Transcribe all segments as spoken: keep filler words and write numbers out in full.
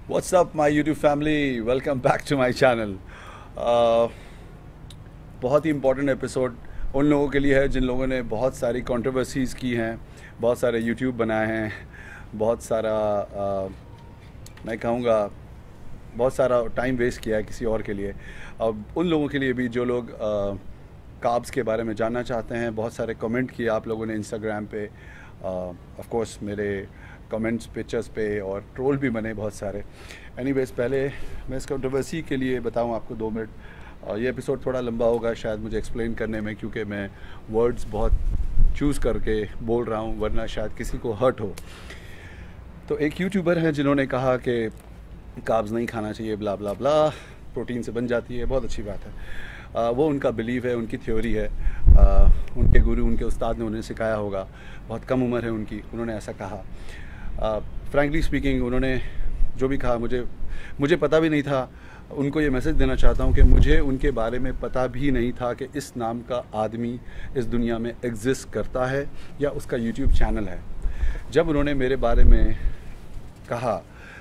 What's up my YouTube family? Welcome back to my channel. uh, बहुत ही important episode उन लोगों के लिए है जिन लोगों ने बहुत सारी कंट्रोवर्सीज़ की हैं, बहुत सारे यूट्यूब बनाए हैं, बहुत सारा uh, मैं कहूँगा बहुत सारा टाइम वेस्ट किया है किसी और के लिए। अब उन लोगों के लिए भी जो लोग कार्ब्स के बारे में जानना चाहते हैं, बहुत सारे कमेंट किए आप लोगों ने इंस्टाग्राम पे, ऑफ कोर्स मेरे कमेंट्स पिक्चर्स पे, और ट्रोल भी बने बहुत सारे। एनीवेज, पहले मैं इस कंट्रोवर्सी के लिए बताऊं आपको दो मिनट। uh, ये एपिसोड थोड़ा लंबा होगा शायद मुझे एक्सप्लेन करने में, क्योंकि मैं वर्ड्स बहुत चूज़ करके बोल रहा हूं, वरना शायद किसी को हर्ट हो। तो एक यूट्यूबर हैं जिन्होंने कहा कि कार्ब्स नहीं खाना चाहिए, ब्ला ब्ला ब्ला, प्रोटीन से बन जाती है, बहुत अच्छी बात है। आ, वो उनका बिलीव है, उनकी थ्योरी है, आ, उनके गुरु उनके उस्ताद ने उन्हें सिखाया होगा, बहुत कम उम्र है उनकी, उन्होंने ऐसा कहा। फ्रैंकली स्पीकिंग उन्होंने जो भी कहा, मुझे मुझे पता भी नहीं था। उनको ये मैसेज देना चाहता हूँ कि मुझे उनके बारे में पता भी नहीं था कि इस नाम का आदमी इस दुनिया में एग्जिस्ट करता है या उसका यूट्यूब चैनल है। जब उन्होंने मेरे बारे में कहा,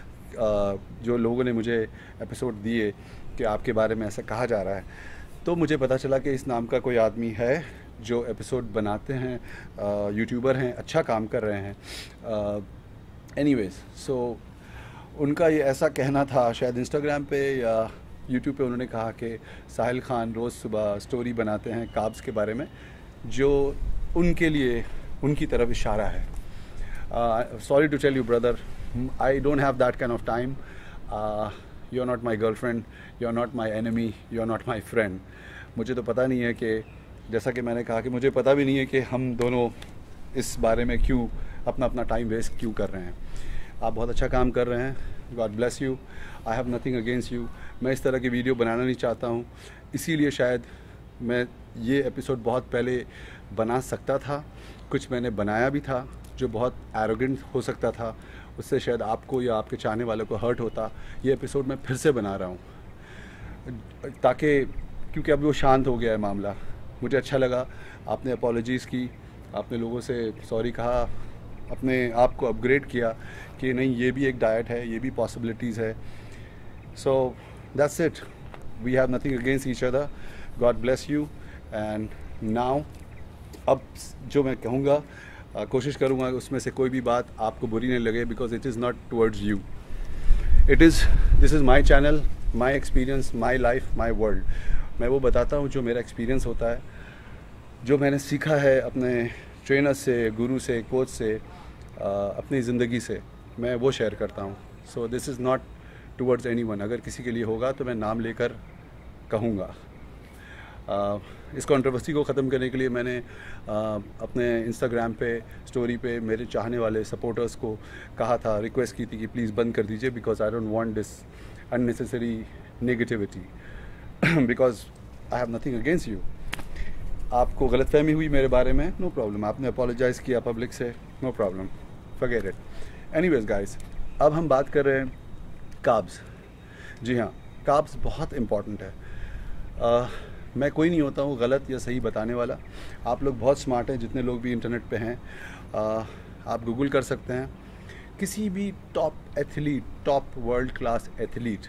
जो लोगों ने मुझे एपिसोड दिए कि आपके बारे में ऐसा कहा जा रहा है, तो मुझे पता चला कि इस नाम का कोई आदमी है जो एपिसोड बनाते हैं, यूट्यूबर हैं, अच्छा काम कर रहे हैं। एनीवेज, सो उनका ये ऐसा कहना था, शायद इंस्टाग्राम पे या यूट्यूब पे उन्होंने कहा कि साहिल खान रोज़ सुबह स्टोरी बनाते हैं कार्ब्स के बारे में, जो उनके लिए उनकी तरफ इशारा है। Sorry to tell you brother, I don't have that kind of time. Uh, you're not my girlfriend, you're not my enemy, you're not my friend. मुझे तो पता नहीं है कि, जैसा कि मैंने कहा कि मुझे पता भी नहीं है कि हम दोनों इस बारे में क्यों अपना अपना टाइम वेस्ट क्यों कर रहे हैं। आप बहुत अच्छा काम कर रहे हैं, God bless you. I have nothing against you. मैं इस तरह की वीडियो बनाना नहीं चाहता हूँ, इसीलिए शायद मैं ये एपिसोड बहुत पहले बना सकता था। कुछ मैंने बनाया भी था जो बहुत एरोगेंट हो सकता था, उससे शायद आपको या आपके चाहने वालों को हर्ट होता। ये एपिसोड मैं फिर से बना रहा हूँ ताकि, क्योंकि अब वो शांत हो गया है मामला। मुझे अच्छा लगा, आपने अपॉलॉजीज़ की, आपने लोगों से सॉरी कहा, अपने आप को अपग्रेड किया कि नहीं, ये भी एक डाइट है, ये भी पॉसिबिलिटीज़ है। So that's it, we have nothing against each other, God bless you. And now अब जो मैं कहूँगा, Uh, कोशिश करूँगा उसमें से कोई भी बात आपको बुरी नहीं लगे, because it is not towards you, it is this is my channel, my experience, my life, my world. मैं वो बताता हूँ जो मेरा एक्सपीरियंस होता है, जो मैंने सीखा है अपने ट्रेनर से, गुरु से, कोच से, uh, अपनी ज़िंदगी से, मैं वो शेयर करता हूँ। So this is not towards anyone. अगर किसी के लिए होगा तो मैं नाम लेकर कहूँगा। Uh, इस कंट्रोवर्सी को ख़त्म करने के लिए मैंने uh, अपने इंस्टाग्राम पे स्टोरी पे मेरे चाहने वाले सपोर्टर्स को कहा था, रिक्वेस्ट की थी कि प्लीज़ बंद कर दीजिए, because I don't want this unnecessary negativity, because I have nothing against you. आपको गलतफहमी हुई मेरे बारे में, नो प्रॉब्लम, आपने अपोलोजाइज़ किया पब्लिक से, no problem, forget it. Anyways guys, अब हम बात कर रहे हैं कार्ब्स। जी हाँ, कार्ब्स बहुत इम्पॉर्टेंट है। uh, मैं कोई नहीं होता हूँ गलत या सही बताने वाला। आप लोग बहुत स्मार्ट हैं, जितने लोग भी इंटरनेट पे हैं, आ, आप गूगल कर सकते हैं। किसी भी top athlete, top world class athlete,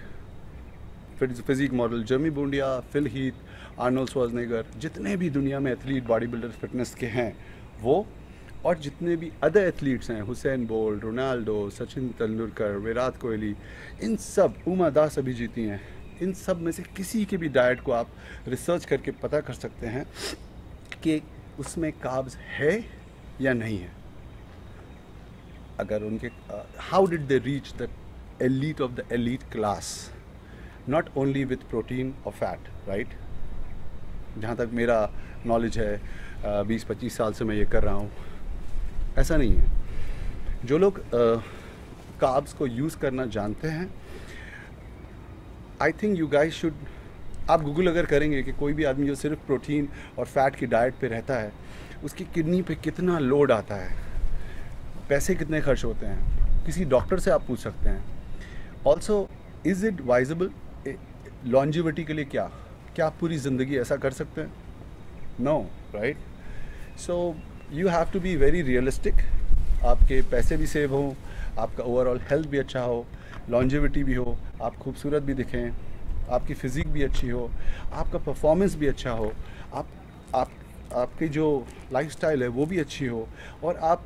physique model Jeremy Buendia, Phil Heath, Arnold Schwarzenegger, जितने भी दुनिया में एथलीट, बॉडी बिल्डर, फिटनेस के हैं वो, और जितने भी अदर एथलीट्स हैं, Hussain Bolt, Ronaldo, Sachin Tendulkar, Virat Kohli, इन सब, उमा दास अभी जीती हैं, इन सब में से किसी के भी डाइट को आप रिसर्च करके पता कर सकते हैं कि उसमें कार्ब्स है या नहीं है। अगर उनके, how did they reach the elite of the elite class, not only with protein और फैट, राइट। जहाँ तक मेरा नॉलेज है, बीस पच्चीस साल से मैं ये कर रहा हूँ, ऐसा नहीं है। जो लोग कार्ब्स को यूज़ करना जानते हैं, I think you guys should, आप गूगल अगर करेंगे कि कोई भी आदमी जो सिर्फ प्रोटीन और फैट की डाइट पे रहता है, उसकी किडनी पे कितना लोड आता है, पैसे कितने खर्च होते हैं, किसी डॉक्टर से आप पूछ सकते हैं। Also, is it advisable longevity के लिए? क्या क्या आप पूरी ज़िंदगी ऐसा कर सकते हैं? No, right. So you have to be very realistic. आपके पैसे भी सेव हों, आपका ओवरऑल हेल्थ भी अच्छा हो, लॉन्जेविटी भी हो, आप खूबसूरत भी दिखें, आपकी फ़िज़िक भी अच्छी हो, आपका परफॉर्मेंस भी अच्छा हो, आप आप आपकी जो लाइफस्टाइल है वो भी अच्छी हो, और आप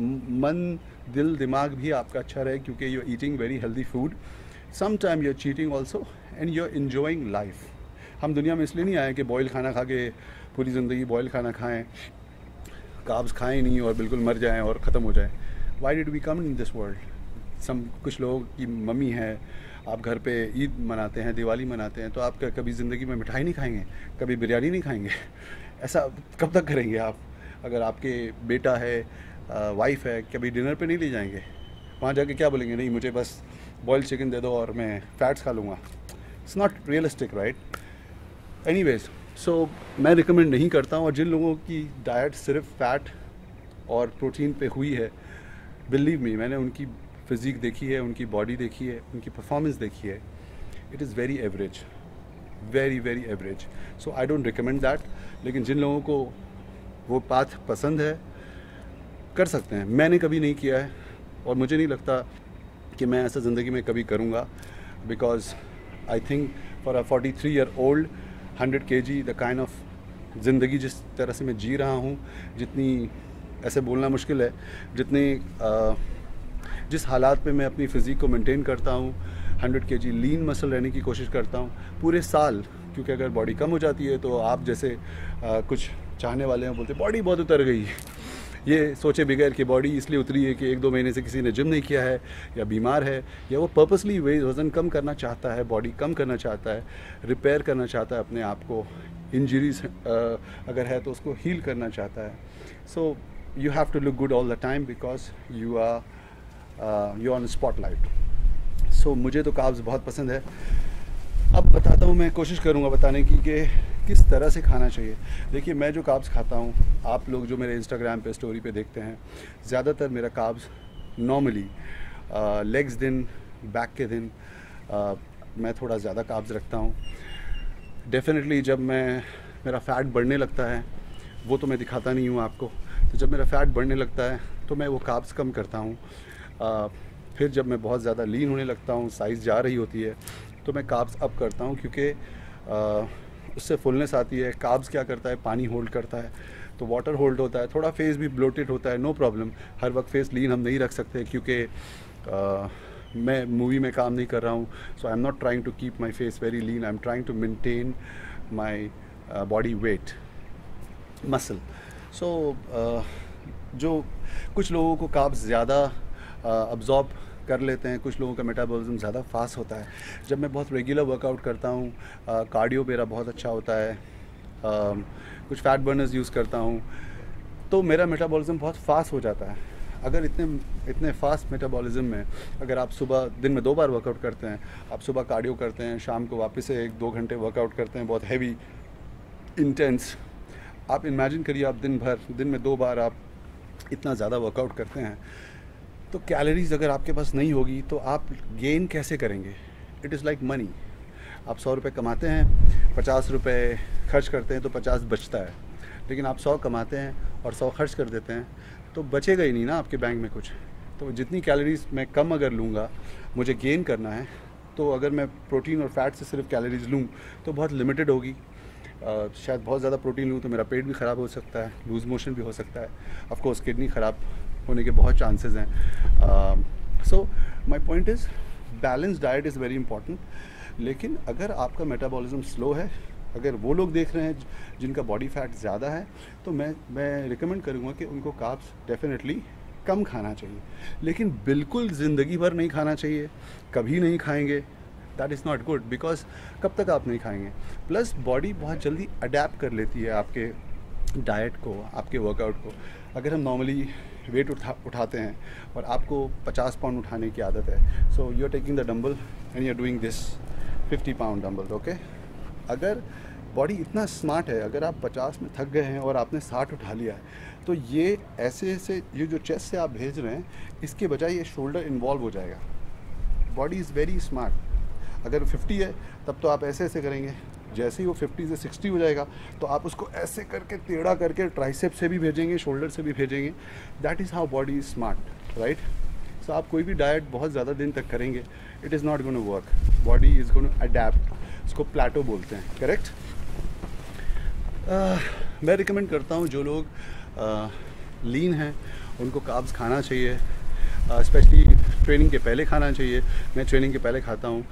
मन दिल दिमाग भी आपका अच्छा रहे, क्योंकि you are eating very healthy food, some time you are cheating also, and you are enjoying life. हम दुनिया में इसलिए नहीं आए कि बॉयल खाना खा के पूरी ज़िंदगी बॉयल खाना खाएं, कार्ब्स खाएं नहीं और बिल्कुल मर जाएं और ख़त्म हो जाएं। Why did we come in this world? Some कुछ लोगों की मम्मी है, आप घर पे ईद मनाते हैं, दिवाली मनाते हैं, तो आप कभी ज़िंदगी में मिठाई नहीं खाएंगे, कभी बिरयानी नहीं खाएंगे? ऐसा कब तक करेंगे आप? अगर आपके बेटा है, वाइफ है, कभी डिनर पे नहीं ले जाएंगे? वहाँ जाके क्या बोलेंगे? नहीं, मुझे बस बॉइल्ड चिकन दे दो और मैं फैट्स खा लूँगा। It's not realistic, right? Anyways, so मैं रिकमेंड नहीं करता हूँ। और जिन लोगों की डाइट सिर्फ फैट और प्रोटीन पे हुई है, बिलीव मी, मैंने उनकी फ़िज़िक देखी है, उनकी बॉडी देखी है, उनकी परफॉर्मेंस देखी है, it is very average, very very average. So I don't recommend that. लेकिन जिन लोगों को वो पाथ पसंद है, कर सकते हैं। मैंने कभी नहीं किया है और मुझे नहीं लगता कि मैं ऐसा ज़िंदगी में कभी करूँगा, because I think for a forty three year old hundred K G the kind of ज़िंदगी जिस तरह से मैं जी रहा हूँ, जितनी, ऐसे बोलना मुश्किल है, जितने आ, जिस हालात पे मैं अपनी फ़िज़िक को मेंटेन करता हूँ, हंड्रेड के जी लीन मसल रहने की कोशिश करता हूँ पूरे साल। क्योंकि अगर बॉडी कम हो जाती है तो आप जैसे आ, कुछ चाहने वाले हैं बोलते बॉडी बहुत उतर गई, ये सोचे बगैर कि बॉडी इसलिए उतरी है कि एक दो महीने से किसी ने जिम नहीं किया है, या बीमार है, या वो पर्पसली वे वज़न कम करना चाहता है, बॉडी कम करना चाहता है, रिपेयर करना चाहता है अपने आप को, इंजरीज अगर है तो उसको हील करना चाहता है। So you have to look good all the time because you are you on spotlight. So मुझे तो कार्ब्स बहुत पसंद है। अब बताता हूँ, मैं कोशिश करूँगा बताने की कि किस तरह से खाना चाहिए। देखिए, मैं जो कार्ब्स खाता हूँ, आप लोग जो मेरे इंस्टाग्राम पे स्टोरी पे देखते हैं, ज़्यादातर मेरा कार्ब्स नॉर्मली लेग्स दिन, बैक के दिन uh, मैं थोड़ा ज़्यादा कार्ब्स रखता हूँ। डेफिनेटली जब मैं मेरा फ़ैट बढ़ने लगता है, वो तो मैं दिखाता नहीं हूँ आपको, तो जब मेरा फ़ैट बढ़ने लगता है तो मैं वो कार्ब्स कम करता हूँ। uh, फिर जब मैं बहुत ज़्यादा लीन होने लगता हूँ, साइज़ जा रही होती है, तो मैं कार्ब्स अप करता हूँ, क्योंकि uh, उससे फुलनेस आती है। कार्ब्स क्या करता है, पानी होल्ड करता है, तो वाटर होल्ड होता है, थोड़ा फेस भी ब्लोटेड होता है, नो प्रॉब्लम। हर वक्त फेस लीन हम नहीं रख सकते, क्योंकि uh, मैं मूवी में काम नहीं कर रहा हूँ। So I am not trying to keep my face very lean, I am trying to maintain my body weight muscle. So जो कुछ लोगों को कार्ब्स ज़्यादा अब्जॉर्ब कर लेते हैं, कुछ लोगों का मेटाबॉलिज्म ज़्यादा फास्ट होता है। जब मैं बहुत रेगुलर वर्कआउट करता हूँ, कार्डियो मेरा बहुत अच्छा होता है, आ, कुछ फैट बर्नर्स यूज़ करता हूँ, तो मेरा मेटाबॉलिज्म बहुत फास्ट हो जाता है। अगर इतने इतने फास्ट मेटाबॉलिज्म में अगर आप सुबह दिन में दो बार वर्कआउट करते हैं, आप सुबह कार्डियो करते हैं, शाम को वापस से एक दो घंटे वर्कआउट करते हैं, बहुत हैवी इंटेंस, आप इमेजिन करिए आप दिन भर दिन में दो बार आप इतना ज़्यादा वर्कआउट करते हैं, तो कैलोरीज अगर आपके पास नहीं होगी तो आप गेन कैसे करेंगे? It is like money. आप सौ रुपये कमाते हैं, पचास रुपये खर्च करते हैं तो पचास बचता है, लेकिन आप सौ कमाते हैं और सौ खर्च कर देते हैं तो बचेगा ही नहीं ना आपके बैंक में कुछ। तो जितनी कैलोरीज मैं कम अगर लूँगा, मुझे गेन करना है, तो अगर मैं प्रोटीन और फैट से सिर्फ कैलोरीज लूँ तो बहुत लिमिटेड होगी। Uh, शायद बहुत ज़्यादा प्रोटीन लूँ तो मेरा पेट भी ख़राब हो सकता है, लूज़ मोशन भी हो सकता है, ऑफ कोर्स किडनी ख़राब होने के बहुत चांसेस हैं। So my point is balance diet is very important. लेकिन अगर आपका मेटाबॉलिज्म स्लो है, अगर वो लोग देख रहे हैं जिनका बॉडी फैट ज़्यादा है, तो मैं मैं रिकमेंड करूँगा कि उनको कार्ब्स डेफिनेटली कम खाना चाहिए, लेकिन बिल्कुल ज़िंदगी भर नहीं खाना चाहिए, कभी नहीं खाएंगे, that is not good, because कब तक आप नहीं खाएंगे। प्लस बॉडी बहुत जल्दी अडेप्ट कर लेती है आपके डाइट को, आपके वर्कआउट को। अगर हम नॉर्मली वेट उठा उठाते हैं और आपको पचास पाउंड उठाने की आदत है, so you are taking the dumbbell and you are doing this fifty pound dumbbell, okay. अगर बॉडी इतना स्मार्ट है, अगर आप पचास में थक गए हैं और आपने साठ उठा लिया है, तो ये ऐसे ऐसे ये जो चेस्ट से आप भेज रहे हैं, इसके बजाय ये शोल्डर इन्वॉल्व हो जाएगा। Body is very smart. अगर फिफ्टी है तब तो आप ऐसे ऐसे करेंगे, जैसे ही वो फिफ्टी से सिक्सटी हो जाएगा तो आप उसको ऐसे करके टेढ़ा करके ट्राइसेप से भी भेजेंगे, शोल्डर से भी भेजेंगे। That is how body is smart, right. So so, आप कोई भी डाइट बहुत ज़्यादा दिन तक करेंगे, it is not gonna work, body is gonna adapt, उसको प्लेटो बोलते हैं, करेक्ट। uh, मैं रिकमेंड करता हूँ जो लोग लीन uh, हैं उनको कार्ब्स खाना चाहिए, स्पेशली uh, ट्रेनिंग के पहले खाना चाहिए। मैं ट्रेनिंग के पहले खाता हूँ।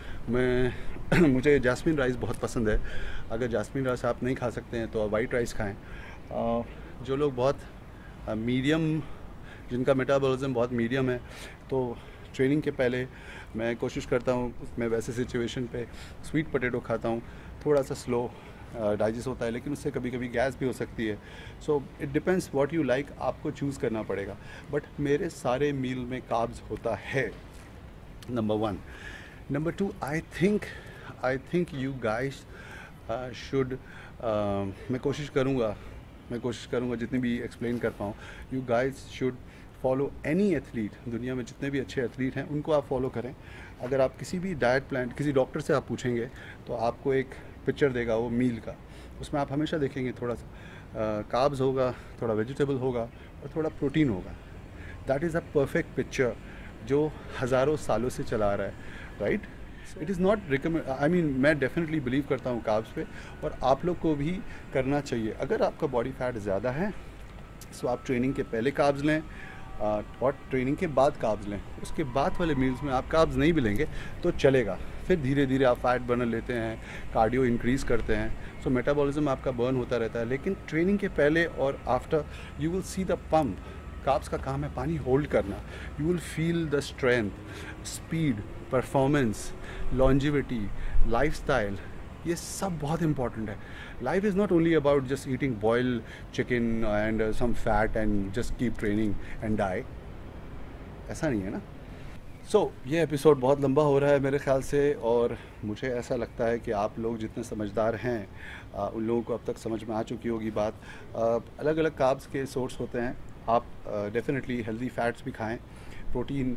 मैं मुझे जास्मिन राइस बहुत पसंद है। अगर जास्मिन राइस आप नहीं खा सकते हैं तो आप वाइट राइस खाएं। uh, जो लोग बहुत मीडियम uh, जिनका मेटाबॉलिज्म बहुत मीडियम है, तो ट्रेनिंग के पहले मैं कोशिश करता हूँ, मैं वैसे सिचुएशन पे स्वीट पोटैटो खाता हूँ। थोड़ा सा स्लो डाइजेस्ट होता है, लेकिन उससे कभी कभी गैस भी हो सकती है। So it depends what you like, आपको चूज़ करना पड़ेगा। बट मेरे सारे मील में कार्ब्स होता है, number one. Number two, I think I think you guys should, मैं कोशिश करूँगा मैं कोशिश करूँगा जितनी भी एक्सप्लेन कर पाऊँ, you guys should follow any athlete. दुनिया में जितने भी अच्छे एथलीट हैं उनको आप फॉलो करें। अगर आप किसी भी डाइट प्लान, किसी डॉक्टर से आप पूछेंगे तो आपको एक पिक्चर देगा वो मील का, उसमें आप हमेशा देखेंगे थोड़ा सा कार्ब्स होगा, थोड़ा वेजिटेबल होगा और थोड़ा प्रोटीन होगा। That is a perfect picture जो हज़ारों सालों से चला रहा है, right. It is not recommend, I mean मैं डेफिनेटली बिलीव करता हूँ कार्ब्स पे, और आप लोग को भी करना चाहिए। अगर आपका बॉडी फैट ज़्यादा है सो आप ट्रेनिंग के पहले कार्ब्स लें और ट्रेनिंग के बाद कार्ब्स लें। उसके बाद वाले मील्स में आप कार्ब्स नहीं भी लेंगे तो चलेगा। फिर धीरे धीरे आप फैट बर्न लेते हैं, कार्डियो इंक्रीज़ करते हैं, सो so, मेटाबॉलिज्म आपका बर्न होता रहता है। लेकिन ट्रेनिंग के पहले और after you will see the pump. Carbs का काम है पानी होल्ड करना। You will feel the strength, speed, performance, longevity, lifestyle, ये सब बहुत इंपॉर्टेंट है। Life is not only about just eating boiled chicken and some fat and just keep training and die, ऐसा नहीं है ना। सो so, ये एपिसोड बहुत लंबा हो रहा है मेरे ख्याल से, और मुझे ऐसा लगता है कि आप लोग जितने समझदार हैं आ, उन लोगों को अब तक समझ में आ चुकी होगी बात। आ, अलग अलग कार्ब्स के सोर्स होते हैं। आप डेफिनेटली हेल्दी फैट्स भी खाएं, प्रोटीन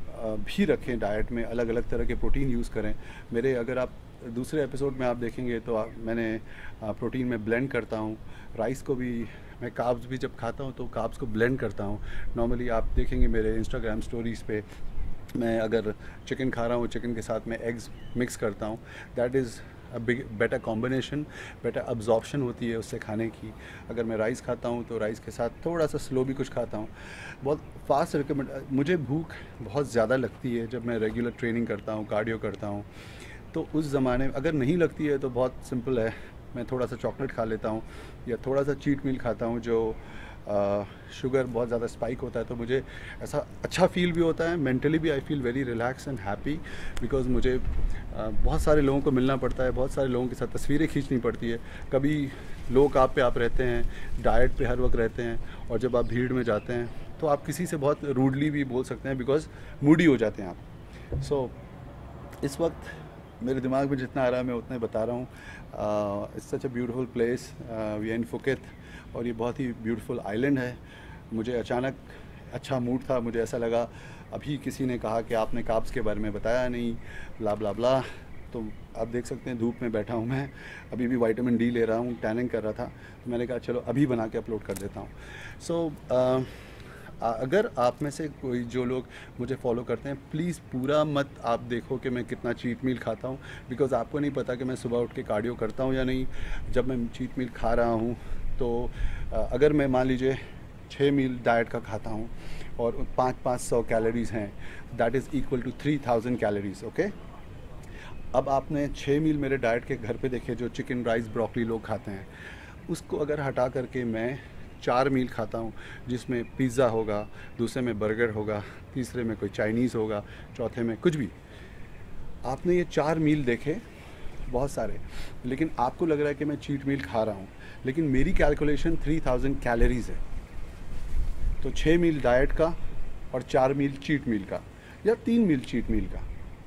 भी रखें डाइट में, अलग अलग तरह के प्रोटीन यूज़ करें। मेरे अगर आप दूसरे एपिसोड में आप देखेंगे तो आ, मैंने आ, प्रोटीन में ब्लेंड करता हूँ। राइस को भी मैं, कार्ब्स भी जब खाता हूँ तो कार्ब्स को ब्लेंड करता हूँ। नॉर्मली आप देखेंगे मेरे इंस्टाग्राम स्टोरीज़ पे, मैं अगर चिकन खा रहा हूँ, चिकन के साथ में एग्स मिक्स करता हूँ। That is a big better combination, better absorption होती है उससे खाने की। अगर मैं राइस खाता हूँ तो राइस के साथ थोड़ा सा स्लो भी कुछ खाता हूँ। बहुत फास्ट रिकमेंड, मुझे भूख बहुत ज़्यादा लगती है जब मैं रेगुलर ट्रेनिंग करता हूँ, कार्डियो करता हूँ। तो उस ज़माने में अगर नहीं लगती है तो बहुत सिंपल है, मैं थोड़ा सा चॉकलेट खा लेता हूँ या थोड़ा सा चीट मील खाता हूँ जो आ, शुगर बहुत ज़्यादा स्पाइक होता है। तो मुझे ऐसा अच्छा फील भी होता है, मेंटली भी I feel very relax and happy, because मुझे आ, बहुत सारे लोगों को मिलना पड़ता है, बहुत सारे लोगों के साथ तस्वीरें खींचनी पड़ती है। कभी लोग आप पे आप रहते हैं, डाइट पे हर वक्त रहते हैं, और जब आप भीड़ में जाते हैं तो आप किसी से बहुत रूडली भी बोल सकते हैं, बिकॉज़ मूडी हो जाते हैं आप। सो so, इस वक्त मेरे दिमाग में जितना आ रहा है मैं उतना ही बता रहा हूँ। It's such a beautiful place, we are in Phuket, और ये बहुत ही ब्यूटीफुल आइलैंड है। मुझे अचानक अच्छा मूड था, मुझे ऐसा लगा अभी किसी ने कहा कि आपने कार्ब्स के बारे में बताया नहीं, ब्ला ब्ला ब्ला। तो आप देख सकते हैं धूप में बैठा हूँ मैं, अभी भी विटामिन डी ले रहा हूँ, टैनिंग कर रहा था, तो मैंने कहा चलो अभी बना के अपलोड कर देता हूँ। सो so, अगर आप में से कोई जो लोग मुझे फॉलो करते हैं, प्लीज़ पूरा मत आप देखो कि मैं कितना चीट मील खाता हूँ, बिकॉज़ आपको नहीं पता कि मैं सुबह उठ के कार्डियो करता हूँ या नहीं। जब मैं चीट मील खा रहा हूँ तो अगर मैं मान लीजिए छः मील डाइट का खाता हूँ और पाँच पाँच सौ कैलोरीज़ हैं, that is equal to three thousand calories, okay. अब आपने छः मील मेरे डाइट के घर पे देखे जो चिकन राइस ब्रोकली लोग खाते हैं, उसको अगर हटा करके मैं चार मील खाता हूँ, जिसमें पिज़्ज़ा होगा, दूसरे में बर्गर होगा, तीसरे में कोई चाइनीज़ होगा, चौथे में कुछ भी। आपने ये चार मील देखे बहुत सारे, लेकिन आपको लग रहा है कि मैं चीट मील खा रहा हूँ, लेकिन मेरी कैलकुलेशन थ्री थाउजेंड कैलोरीज़ है। तो छः मील डाइट का और चार मील चीट मील का, या तीन मील चीट मील का,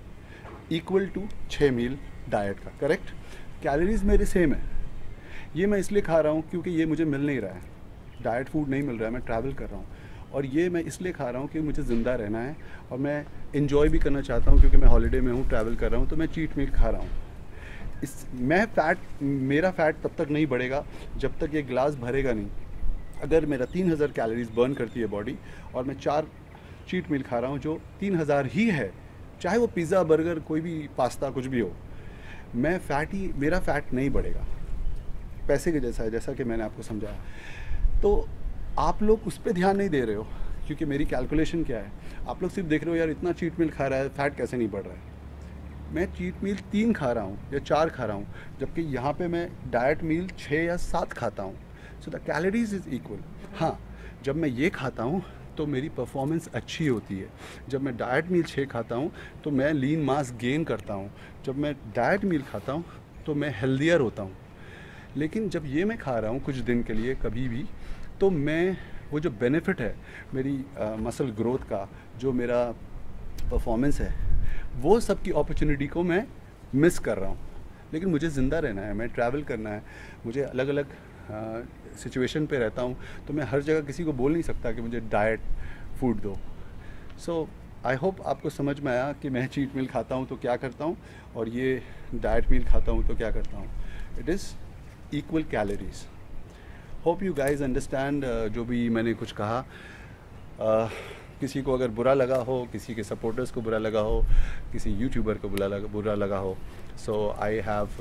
इक्वल टू छः मील डाइट का, करेक्ट। कैलोरीज़ मेरे सेम है। ये मैं इसलिए खा रहा हूँ क्योंकि ये मुझे मिल नहीं रहा है, डाइट फूड नहीं मिल रहा है, मैं ट्रैवल कर रहा हूँ, और ये मैं इसलिए खा रहा हूँ कि मुझे ज़िंदा रहना है और मैं इन्जॉय भी करना चाहता हूँ, क्योंकि मैं हॉलीडे में हूँ, ट्रैवल कर रहा हूँ, तो मैं चीट मील खा रहा हूँ। इस मैं फ़ैट, मेरा फ़ैट तब तक नहीं बढ़ेगा जब तक ये गिलास भरेगा नहीं। अगर मेरा तीन हज़ार कैलोरीज़ बर्न करती है बॉडी और मैं चार चीट मील खा रहा हूँ जो तीन हज़ार ही है, चाहे वो पिज़्ज़ा, बर्गर, कोई भी पास्ता, कुछ भी हो, मैं फ़ैट ही, मेरा फ़ैट नहीं बढ़ेगा, पैसे के जैसा है, जैसा कि मैंने आपको समझाया। तो आप लोग उस पर ध्यान नहीं दे रहे हो, क्योंकि मेरी कैलकुलेशन क्या है, आप लोग सिर्फ देख रहे हो यार इतना चीट मील खा रहा है, फ़ैट कैसे नहीं बढ़ रहा है। मैं चीट मील तीन खा रहा हूँ या चार खा रहा हूँ, जबकि यहाँ पे मैं डाइट मील छः या सात खाता हूँ। So the calories is equal. हाँ, जब मैं ये खाता हूँ तो मेरी परफॉर्मेंस अच्छी होती है। जब मैं डाइट मील छः खाता हूँ तो मैं लीन मास गेन करता हूँ। जब मैं डाइट मील खाता हूँ तो मैं हेल्दियर होता हूँ। लेकिन जब ये मैं खा रहा हूँ कुछ दिन के लिए कभी भी, तो मैं वो जो बेनिफिट है मेरी मसल ग्रोथ का, जो मेरा परफॉर्मेंस है, वो सब की अपॉर्चुनिटी को मैं मिस कर रहा हूँ। लेकिन मुझे ज़िंदा रहना है, मैं ट्रैवल करना है, मुझे अलग अलग सिचुएशन पे रहता हूँ, तो मैं हर जगह किसी को बोल नहीं सकता कि मुझे डाइट फूड दो। सो आई होप आपको समझ में आया कि मैं चीट मील खाता हूँ तो क्या करता हूँ, और ये डाइट मील खाता हूँ तो क्या करता हूँ। It is equal calories. Hope you guys understand जो भी मैंने कुछ कहा। uh, किसी को अगर बुरा लगा हो, किसी के सपोर्टर्स को बुरा लगा हो, किसी यूट्यूबर को बुरा लगा बुरा लगा हो, so I have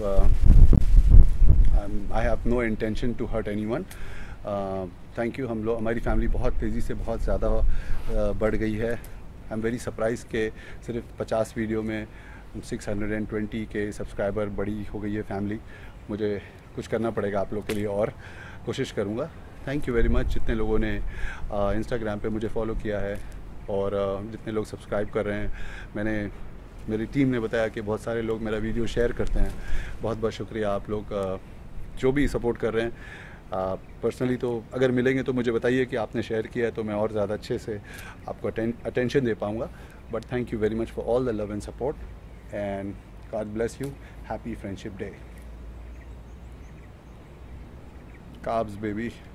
I have no intention to hurt anyone. Thank you. हम लोग, हमारी फैमिली बहुत तेज़ी से बहुत ज़्यादा uh, बढ़ गई है। आई एम वेरी सरप्राइज के सिर्फ पचास वीडियो में सिक्स हंड्रेड ट्वेंटी के सब्सक्राइबर बड़ी हो गई है फैमिली। मुझे कुछ करना पड़ेगा आप लोग के लिए, और कोशिश करूँगा। थैंक यू वेरी मच जितने लोगों ने इंस्टाग्राम पे मुझे फॉलो किया है, और uh, जितने लोग सब्सक्राइब कर रहे हैं। मैंने मेरी टीम ने बताया कि बहुत सारे लोग मेरा वीडियो शेयर करते हैं। बहुत बहुत शुक्रिया आप लोग uh, जो भी सपोर्ट कर रहे हैं। पर्सनली uh, तो अगर मिलेंगे तो मुझे बताइए कि आपने शेयर किया है, तो मैं और ज़्यादा अच्छे से आपको अटेंशन दे पाऊँगा। But thank you very much for all the love and support, and God bless you. Happy friendship day. Carbs, baby.